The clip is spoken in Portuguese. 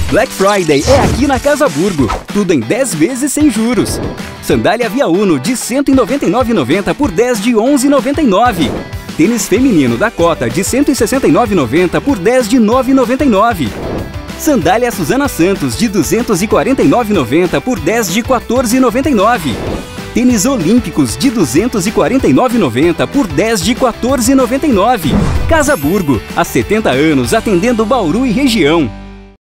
Black Friday é aqui na Casa Burgo. Tudo em 10 vezes sem juros. Sandália Via Uno de R$ 199,90 por 10 de R$ 11,99. Tênis feminino Dakota de R$ 169,90 por 10 de R$ 9,99. Sandália Suzana Santos de R$ 249,90 por 10 de R$ 14,99. Tênis Olímpicos de R$ 249,90 por 10 de R$ 14,99. Casa Burgo, há 70 anos atendendo Bauru e região.